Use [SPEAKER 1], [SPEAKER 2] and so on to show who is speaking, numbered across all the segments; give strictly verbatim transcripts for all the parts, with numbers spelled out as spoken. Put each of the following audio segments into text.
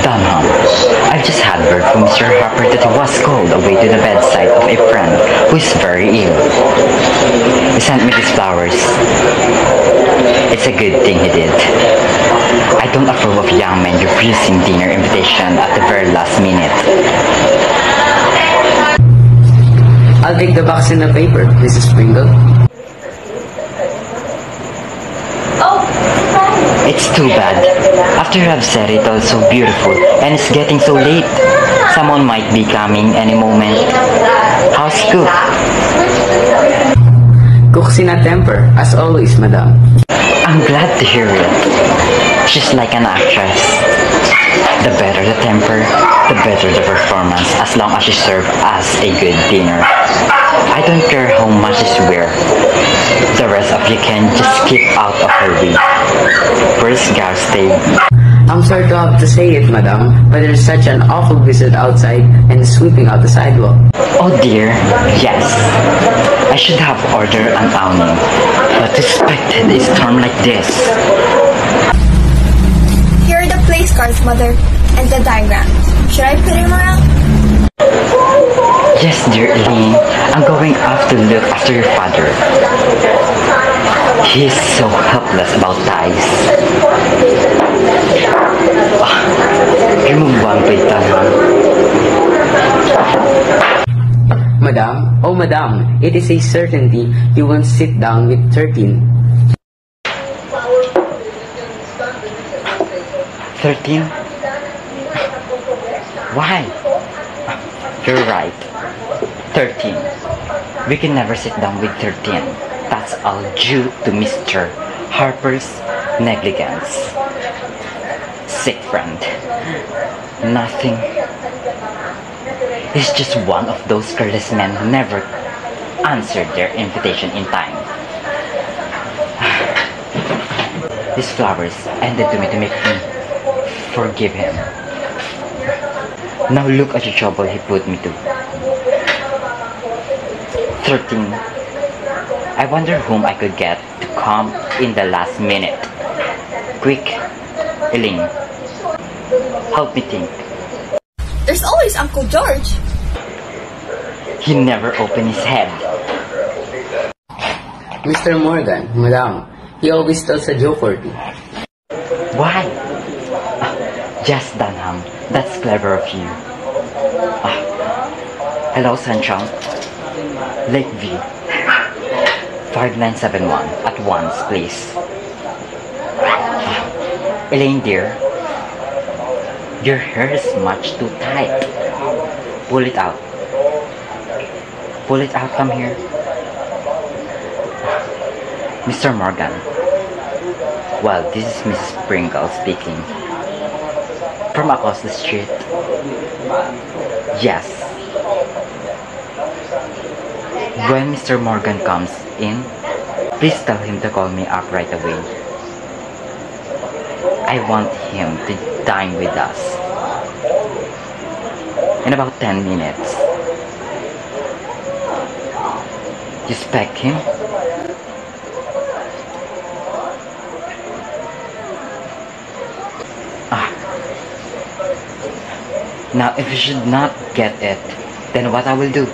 [SPEAKER 1] Dunham, I've just had word from Mister Harper that he was called away to the bedside of a friend who is very ill. He sent me these flowers. It's a good thing he did. I don't approve of young men refusing dinner invitation at the very last minute.
[SPEAKER 2] I'll take the box in the paper, Missus Pringle.
[SPEAKER 1] It's too bad. After you have said it all so beautiful, and it's getting so late, someone might be coming any moment. How's Cook?
[SPEAKER 2] Cook's in a temper, as always, madam.
[SPEAKER 1] I'm glad to hear it. She's like an actress. The better the temper, the better the performance, as long as she serves as a good dinner. I don't care how much she swear. The rest of you can just keep out of her way. Where's Garstay?
[SPEAKER 2] I'm sorry to have to say it, madam, but there's such an awful visit outside and sweeping out the sidewalk.
[SPEAKER 1] Oh dear, yes. I should have ordered an awning, but expected a storm like this.
[SPEAKER 3] Here are the place cards, Mother, and the diagrams. Should I put him around?
[SPEAKER 1] Yes, dear Elaine. I'm going off to look after your father. He's so helpless about ties. Ah, remove one plate, Dunham.
[SPEAKER 2] Madam, oh madam, it is a certainty you won't sit down with thirteen.
[SPEAKER 1] Thirteen? Why? You're right. Thirteen. We can never sit down with thirteen. That's all due to Mister Harper's negligence. Sick friend. Nothing. He's just one of those careless men who never answered their invitation in time. These flowers ended to me to make me forgive him. Now look at the trouble he put me to. Thirteen. I wonder whom I could get to come in the last minute. Quick, Elaine. Help me think.
[SPEAKER 3] There's always Uncle George.
[SPEAKER 1] He never opened his head.
[SPEAKER 2] Mister Morgan, madam, he always tells a joke or two.
[SPEAKER 1] Why? Ah, just Dunham. That's clever of you. Ah, hello, Sunshine. Lakeview. five nine seven one. At once, please. Ah, Elaine, dear. Your hair is much too tight. Pull it out. Pull it out, come here. Mister Morgan. Well, this is Missus Pringle speaking. From across the street. Yes. When Mister Morgan comes in, please tell him to call me up right away. I want him to dine with us. In about ten minutes. You expect him? Ah. Now if you should not get it, then what I will do?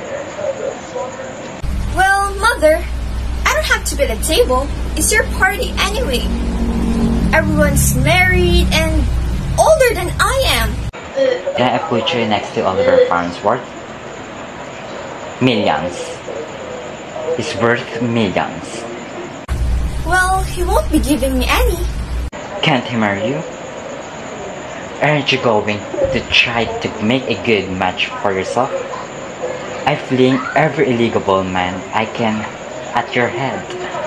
[SPEAKER 3] Well, Mother, I don't have to be at the table. It's your party anyway. Everyone's married and older than I am.
[SPEAKER 1] Can I put you next to Oliver Farnsworth? Millions. He's worth millions.
[SPEAKER 3] Well, he won't be giving me any.
[SPEAKER 1] Can't he marry you? Aren't you going to try to make a good match for yourself? I fling every illegal man I can at your head.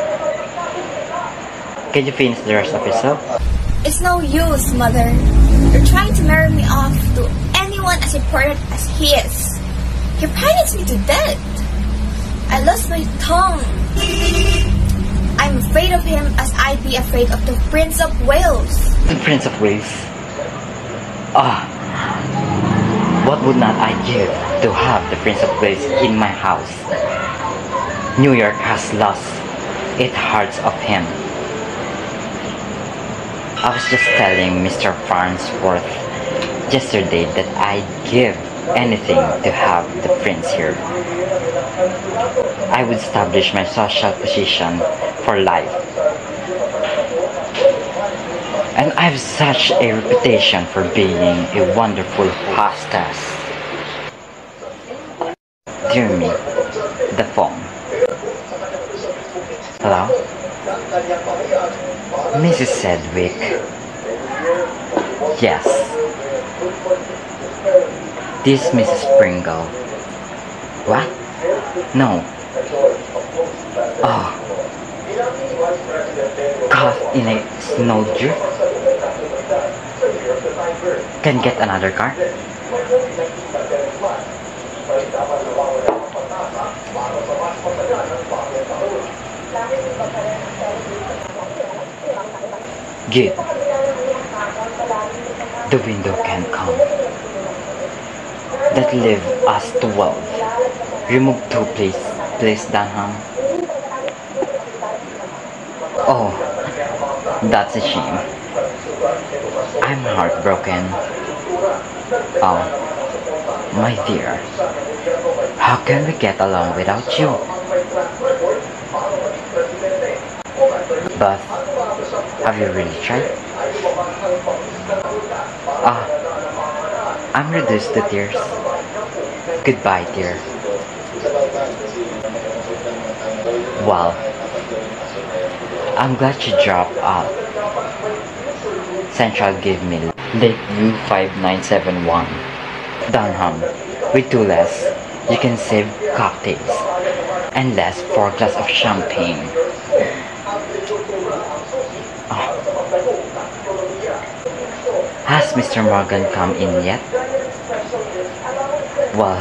[SPEAKER 1] Can you finish the rest of yourself?
[SPEAKER 3] It's no use, Mother. You're trying to marry me off to anyone as important as he is. He pirates me to death. I lost my tongue. I'm afraid of him as I'd be afraid of the Prince of Wales.
[SPEAKER 1] The Prince of Wales? Ah, what would not I give to have the Prince of Wales in my house? New York has lost its hearts of him. I was just telling Mister Farnsworth yesterday that I'd give anything to have the prince here. I would establish my social position for life. And I have such a reputation for being a wonderful hostess. Dear me, the phone. Hello? Missus Sedgwick. Yes. This Missus Pringle. What? No. Oh. Caught in a snowdrift? Can get another car? Good. The window can come. That leave us twelve. Remove two, please. Please, Dunham. Oh, that's a shame. I'm heartbroken. Oh, my dear. How can we get along without you? But, have you really tried? Ah, I'm reduced to tears. Goodbye, dear. Well, I'm glad you dropped out. Central gave me Lakeview five nine seven one. Dunham, with two less, you can save cocktails, and less for a glass of champagne. Oh. Has Mister Morgan come in yet? Well,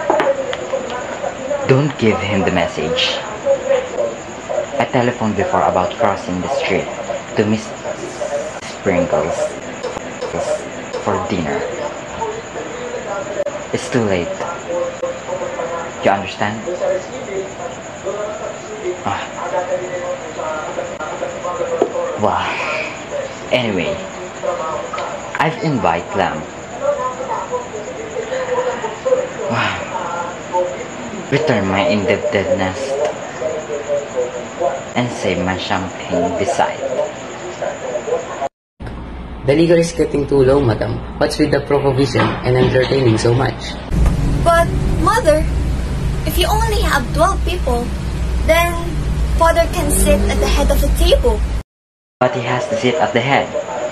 [SPEAKER 1] don't give him the message. I telephoned before about crossing the street to Miss Pringles for dinner. It's too late. You understand? Ah. Well, anyway, I've invited Lamb. Return my indebtedness and save my champagne beside.
[SPEAKER 2] The liquor is getting too low, madam. What's with the provision and entertaining so much?
[SPEAKER 3] But, Mother, if you only have twelve people, then Father can sit at the head of the table.
[SPEAKER 1] But he has to sit at the head.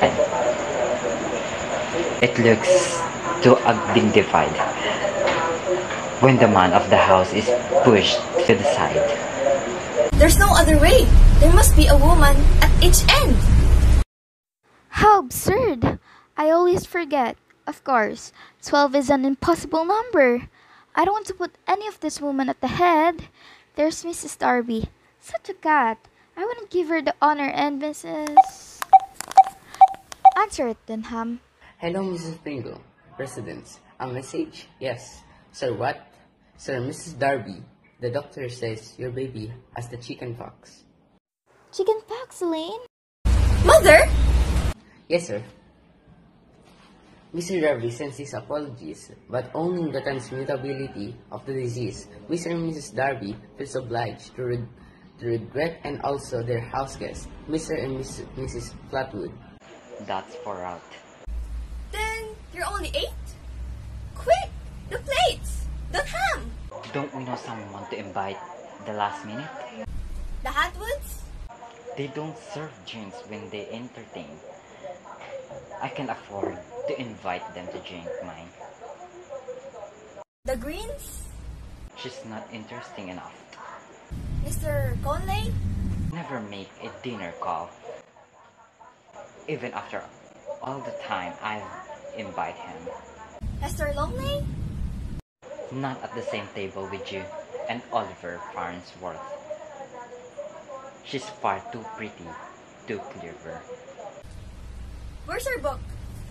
[SPEAKER 1] It looks too undignified when the man of the house is pushed to the side.
[SPEAKER 3] There's no other way. There must be a woman at each end.
[SPEAKER 4] How absurd! I always forget. Of course, twelve is an impossible number. I don't want to put any of this woman at the head. There's Missus Darby. Such a cat. I wouldn't give her the honor and Missus Answer it, Dunham.
[SPEAKER 2] Hello, Missus Pringle. Residence. A message? Yes. Sir, what? Sir, Missus Darby. The doctor says your baby has the chicken pox.
[SPEAKER 4] Chicken pox, Elaine?
[SPEAKER 3] Mother?
[SPEAKER 2] Yes, sir. Mister Darby sends his apologies, but owning the transmittability of the disease, Mister and Missus Darby feels obliged to, re to regret and also their house guests, Mister and Miss Missus Flatwood.
[SPEAKER 1] That's far out.
[SPEAKER 3] Then you're only eight? Quick! The plates! The ham!
[SPEAKER 1] Don't we know someone to invite the last minute?
[SPEAKER 3] The Hatwoods?
[SPEAKER 1] They don't serve drinks when they entertain. I can afford to invite them to drink mine.
[SPEAKER 3] The Greens?
[SPEAKER 1] She's not interesting enough.
[SPEAKER 3] Mister Conley?
[SPEAKER 1] Never make a dinner call. Even after all the time I've invited him.
[SPEAKER 3] Hester Longley?
[SPEAKER 1] Not at the same table with you and Oliver Farnsworth. She's far too pretty, too clever.
[SPEAKER 3] Where's her book?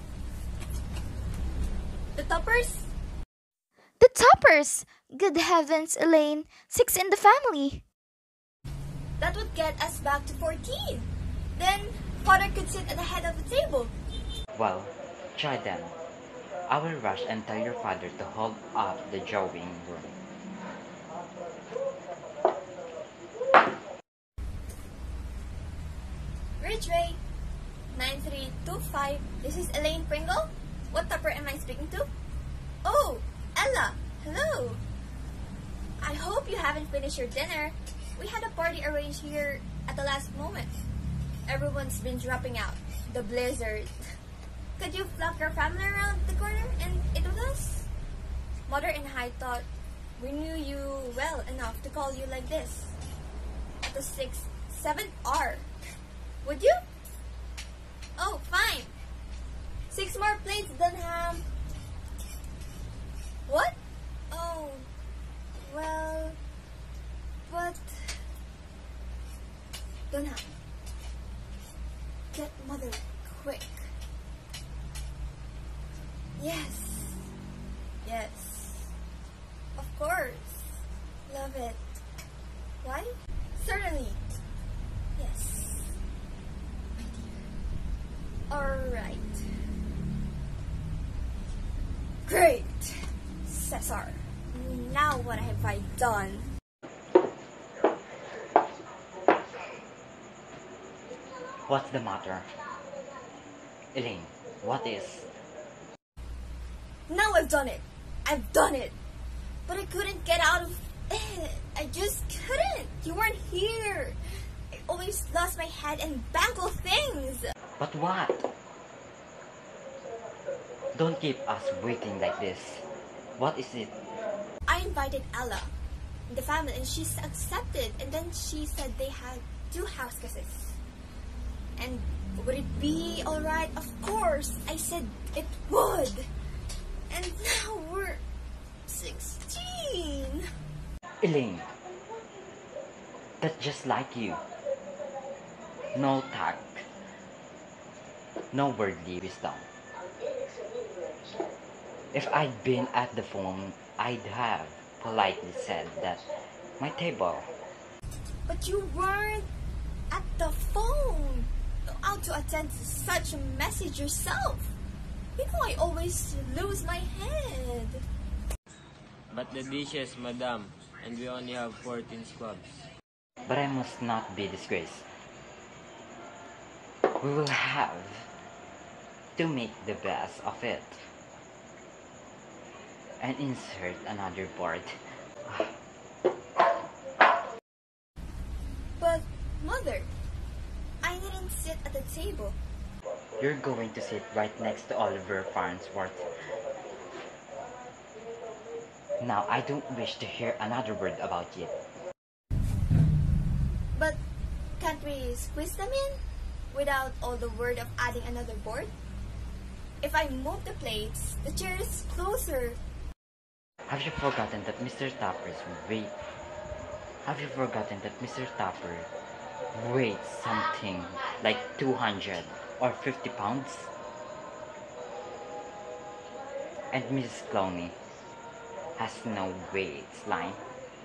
[SPEAKER 3] The Toppers?
[SPEAKER 4] The Toppers! Good heavens, Elaine. Six in the family.
[SPEAKER 3] That would get us back to fourteen. Then, Father could sit at the head of the table.
[SPEAKER 1] Well, try them. I will rush and tell your father to hold up the drawing room.
[SPEAKER 3] Ridgeway, nine three two five. This is Elaine Pringle. What topper am I speaking to? Oh, Ella. Hello. I hope you haven't finished your dinner. We had a party arranged here at the last moment. Everyone's been dropping out. The blizzard. Could you flop your family around the corner and eat with us? Mother and I thought we knew you well enough to call you like this. At the sixth, seventh hour. Would you? Oh, fine. Six more plates than ham. What? Oh, well, but don't have. Get mother quick. Yes. Yes. Of course. Love it. Why? Certainly. Yes. My dear. Alright. Great. Cesar. Now what have I done?
[SPEAKER 1] What's the matter? Elaine, what is?
[SPEAKER 3] Now I've done it. I've done it. But I couldn't get out of it. I just couldn't. You weren't here. I always lost my head and bangle things.
[SPEAKER 1] But what? Don't keep us waiting like this. What is it?
[SPEAKER 3] I invited Ella, the family, and she's accepted. And then she said they had two house guests. And would it be alright? Of course. I said it would. And now we're sixteen.
[SPEAKER 1] Elaine, that's just like you. No tact, no worldly wisdom. If I'd been at the phone, I'd have politely said that my table.
[SPEAKER 3] But you weren't at the phone. Out to attend to such a message yourself. You know I always lose my head.
[SPEAKER 5] But the dishes, madam, and we only have fourteen squabs.
[SPEAKER 1] But I must not be disgraced. We will have to make the best of it. And insert another board.
[SPEAKER 3] But, Mother, I didn't sit at the table.
[SPEAKER 1] You're going to sit right next to Oliver Farnsworth. Now, I don't wish to hear another word about it.
[SPEAKER 3] But can't we squeeze them in without all the word of adding another board? If I move the plates, the chair is closer.
[SPEAKER 1] Have you forgotten that Mister Topper's weight? Have you forgotten that Mister Topper weighs something like two hundred or fifty pounds? And Missus Clowney has no weight line.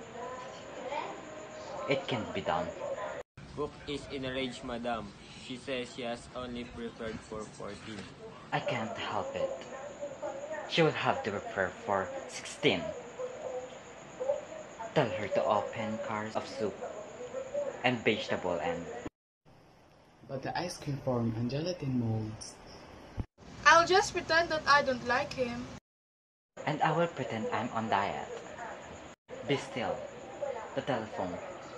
[SPEAKER 1] It can't be done.
[SPEAKER 5] Cook is in a rage, madam. She says she has only prepared for fourteen.
[SPEAKER 1] I can't help it. She will have to prepare for sixteen. Tell her to open cars of soup and vegetable and...
[SPEAKER 6] But the ice cream form and gelatin molds.
[SPEAKER 7] I'll just pretend that I don't like him.
[SPEAKER 1] And I will pretend I'm on diet. Be still. The telephone.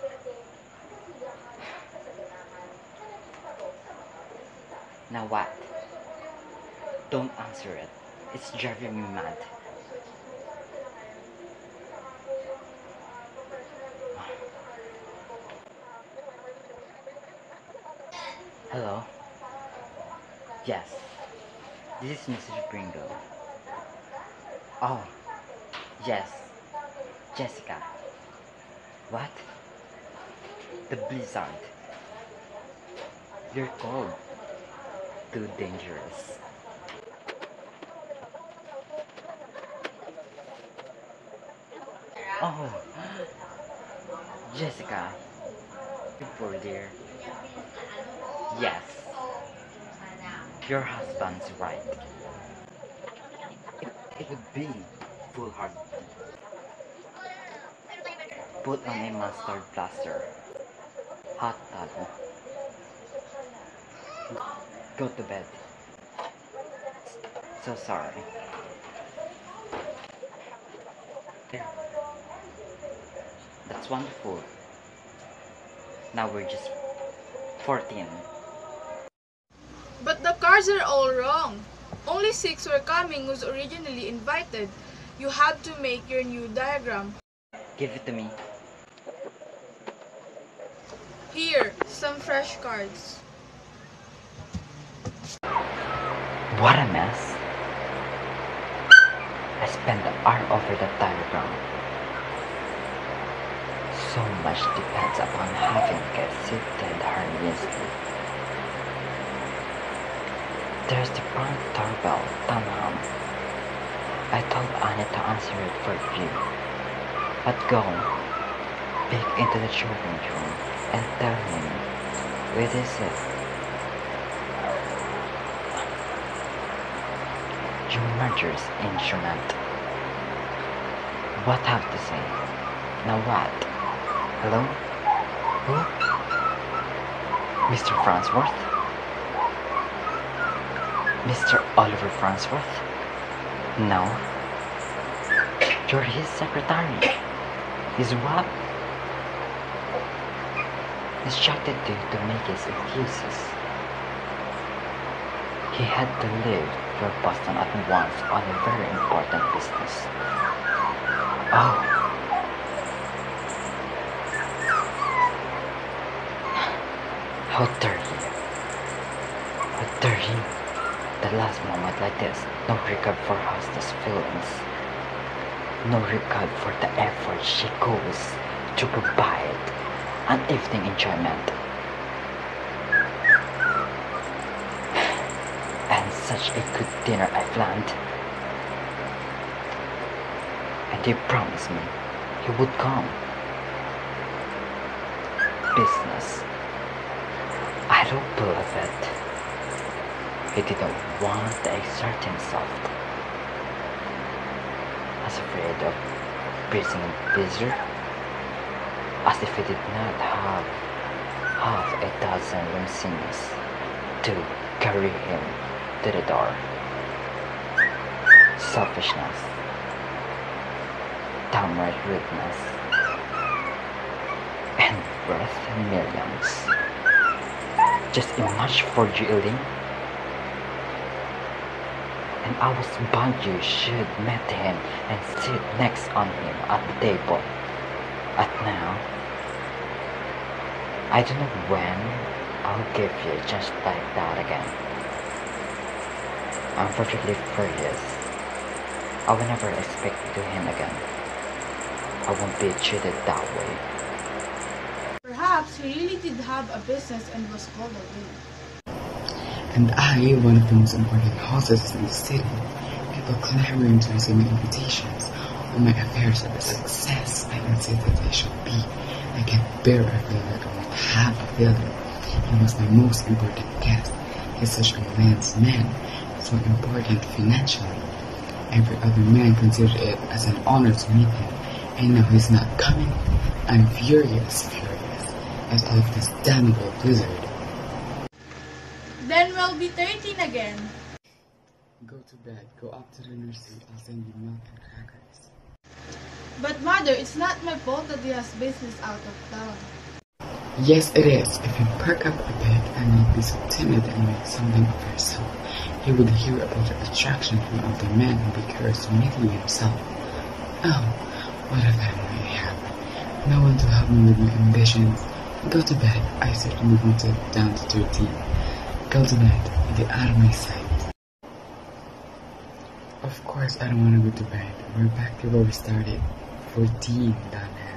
[SPEAKER 1] Now what? Don't answer it. It's driving me mad. Hello? Yes. This is Missus Pringle. Oh. Yes. Jessica. What? The blizzard. You're cold. Too dangerous. Oh, Jessica, you poor dear. Yes, your husband's right. If It would be foolhardy. Put on a mustard plaster. Hot towel. Go to bed. So sorry. There. That's wonderful. Now we're just fourteen.
[SPEAKER 7] But the cards are all wrong. Only six were coming who's originally invited. You have to make your new diagram.
[SPEAKER 1] Give it to me.
[SPEAKER 7] Here, some fresh cards.
[SPEAKER 1] What a mess. I spent an hour over the diagram. So much depends upon having it seated harmoniously. There's the front doorbell, Tanham. I told Annie to answer it for you. But go, peek into the children's room and tell him, where is it? Your murderous instrument. What have to say? Now what? Hello? Who? Mister Farnsworth? Mister Oliver Farnsworth? No. You're his secretary. His what? Instructed you to make his excuses. He had to leave for Boston at once on a very important business. Oh. How dare he? How dare he? The last moment like this, no regard for hostess feelings. No regard for the effort she goes to provide an evening enjoyment. And such a good dinner I planned. And he promised me he would come. Business. I don't believe it. He didn't want to exert himself. As afraid of breathing a blizzard, as if he did not have half a dozen limousines to carry him to the door. Selfishness, downright rudeness, and worth millions. Just a match for Julie. And I was bound you should meet him and sit next on him at the table. But now, I don't know when I'll give you just like that again. I'm perfectly furious. I will never expect to do him again. I won't be treated that way.
[SPEAKER 7] Perhaps he really did have a business and was called away.
[SPEAKER 6] And I, one of the most important hostesses in the city, people clamoring to receive my invitations. All my affairs are a success. I can say that they should be. I can't bear a failure. I won't have a failure. He was my most important guest. He's such a man's man. So important financially. Every other man considered it as an honor to meet him. And now he's not coming. I'm furious, furious. I love this damnable blizzard.
[SPEAKER 7] Then we'll be thirteen again.
[SPEAKER 6] Go to bed. Go up to the nursery. I'll send you milk and crackers.
[SPEAKER 7] But mother, it's not my fault that he has business out of town.
[SPEAKER 6] Yes, it is. If you perk up a bit and not be so timid and make something of yourself, he would hear about the attraction from other men and be curious to meet you himself. Oh, what a family I have. No one to help me with my ambitions. Go to bed. I said move me to, down to thirteen. Go to bed and get out of my sight. Of course I don't want to go to bed. We're back to where we started. fourteen, Donna.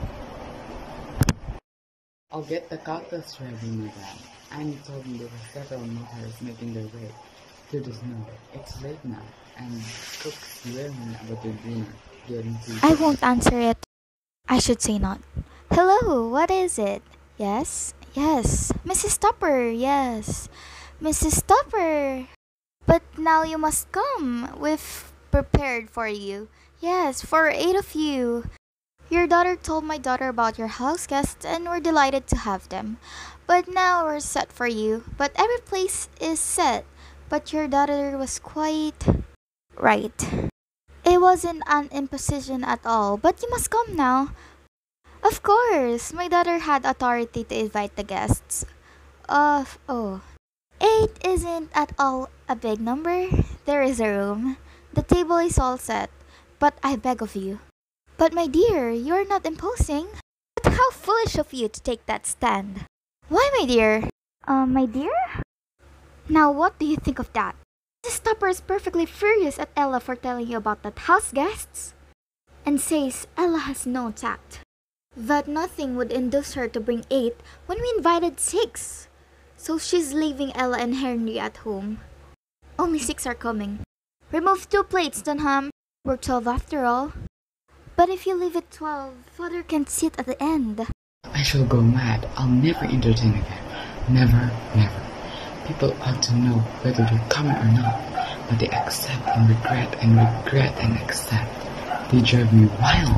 [SPEAKER 6] I'll get the cocktails ready, madam. Annie told me there were several mothers making their way to the snow. It's late now, and cooks learning about their dinner. Getting to
[SPEAKER 4] I won't answer it. I should say not. Hello, what is it? Yes? Yes. Missus Tupper, yes. Missus Tupper. But now you must come. We've prepared for you. Yes, for eight of you. Your daughter told my daughter about your house guests and we're delighted to have them. But now we're set for you. But every place is set. But your daughter was quite right. It wasn't an imposition at all, but you must come now. Of course, my daughter had authority to invite the guests. Of oh. Eight isn't at all a big number. There is a room. The table is all set. But I beg of you. But my dear, you are not imposing. But how foolish of you to take that stand. Why, my dear? Uh, my dear? Now what do you think of that? Missus Tupper is perfectly furious at Ella for telling you about that house guests. And says Ella has no tact. That nothing would induce her to bring eight when we invited six. So she's leaving Ella and Henry at home. Only six are coming. Remove two plates, Dunham. We're twelve after all. But if you leave it twelve, Father can sit at the end.
[SPEAKER 6] I shall go mad. I'll never entertain again. Never, never. People ought to know whether they're coming or not, but they accept and regret and regret and accept. They drive me wild.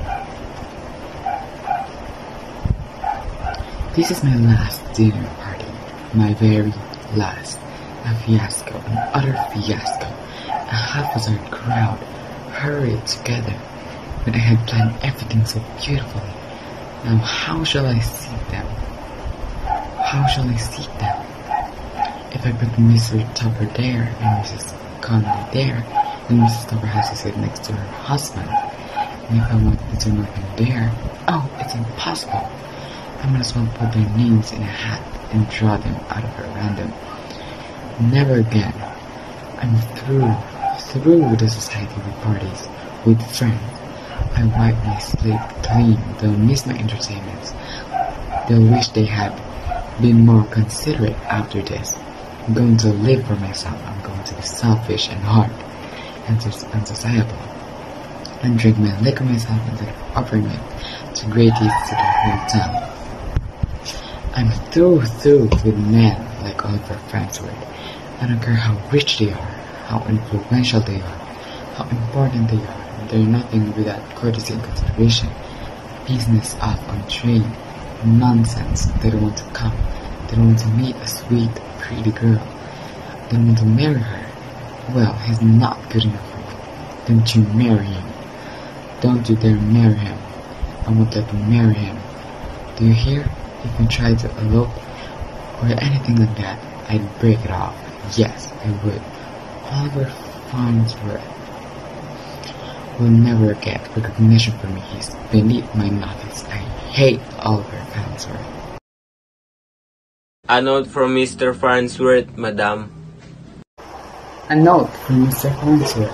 [SPEAKER 6] This is my last dinner party, my very last. A fiasco, an utter fiasco. A haphazard crowd hurried together when I had planned everything so beautifully. Now how shall I seek them? How shall I seek them? If I put Mister Tupper there and Missus Conley there, then Missus Tupper has to sit next to her husband. And if I want Mister Norton there, oh, it's impossible. I might as well put their names in a hat and draw them out of at random. Never again. I'm through, through with the society with parties, with friends. I wipe my slate clean. They'll miss my entertainments. They'll wish they had been more considerate after this. I'm going to live for myself. I'm going to be selfish and hard and unsociable and drink my liquor myself instead of offering it to great eats to the whole town. I'm through through with men like Oliver Farnsworth. I don't care how rich they are, how influential they are, how important they are. They're nothing without courtesy and consideration. Business off on train. Nonsense. They don't want to come. They don't want to meet a sweet, pretty girl. They don't want to marry her. Well, he's not good enough for you. Don't you marry him. Don't you dare marry him. I won't let you marry him. Do you hear? If you try to elope or anything like that, I'd break it off. Yes, I would. Oliver Farnsworth will never get recognition from me. He's beneath my notice. I hate Oliver Farnsworth.
[SPEAKER 5] A note from Mister Farnsworth, Madam.
[SPEAKER 6] A note from Mister Farnsworth.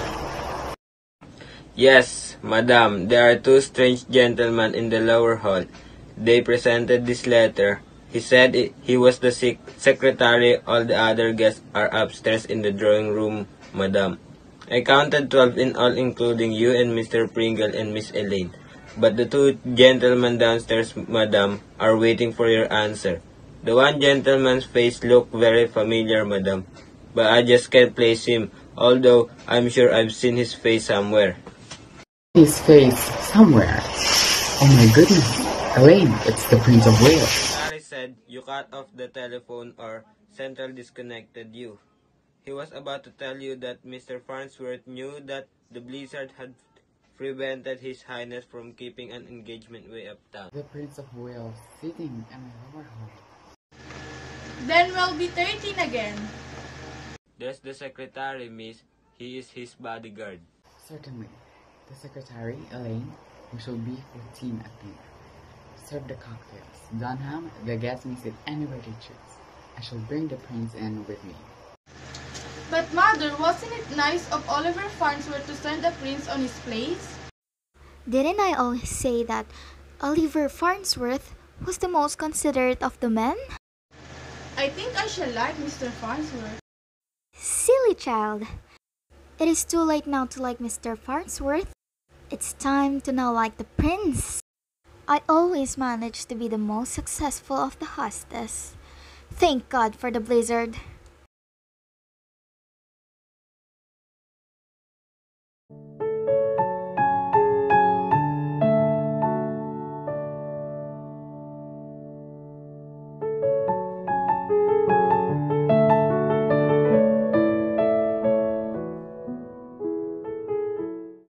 [SPEAKER 5] Yes, Madam, there are two strange gentlemen in the lower hall. They presented this letter. He said it, he was the sec secretary. All the other guests are upstairs in the drawing room, Madam. I counted twelve in all, including you and Mister Pringle and Miss Elaine. But the two gentlemen downstairs, Madam, are waiting for your answer. The one gentleman's face looked very familiar, Madam, but I just can't place him, although I'm sure I've seen his face somewhere.
[SPEAKER 6] His face somewhere? Oh my goodness. Elaine, it's the Prince of Wales.
[SPEAKER 5] Harry said you cut off the telephone or Central disconnected you. He was about to tell you that Mister Farnsworth knew that the blizzard had prevented His Highness from keeping an engagement way uptown.
[SPEAKER 6] The Prince of Wales sitting in the lower hall.
[SPEAKER 7] Then we'll be thirteen again.
[SPEAKER 5] There's the secretary, miss. He is his bodyguard.
[SPEAKER 6] Certainly. The secretary, Elaine, we shall be fourteen at dinner. Serve the cocktails. Dunham, the guests may sit anywhere they choose. I shall bring the prince in with me.
[SPEAKER 7] But mother, wasn't it nice of Oliver Farnsworth to send the prince on his place?
[SPEAKER 4] Didn't I always say that Oliver Farnsworth was the most considerate of the men?
[SPEAKER 7] I think I shall like Mister Farnsworth.
[SPEAKER 4] Silly child. It is too late now to like Mister Farnsworth. It's time to now like the prince. I always manage to be the most successful of the hostess. Thank God for the blizzard.